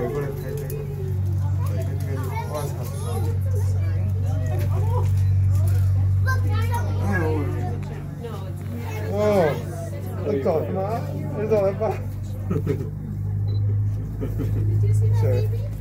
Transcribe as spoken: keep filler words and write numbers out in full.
过来拍这个，拍这个，我操！哎呦，哦，我找他妈，你找来吧。谁？